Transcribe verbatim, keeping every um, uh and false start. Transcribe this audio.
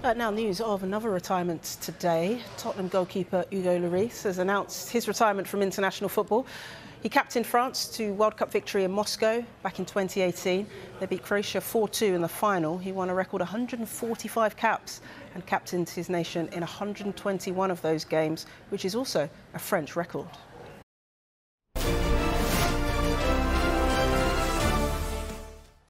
Uh, now news of another retirement today. Tottenham goalkeeper Hugo Lloris has announced his retirement from international football. He captained France to World Cup victory in Moscow back in twenty eighteen. They beat Croatia four two in the final. He won a record one hundred forty-five caps and captained his nation in one hundred twenty-one of those games, which is also a French record.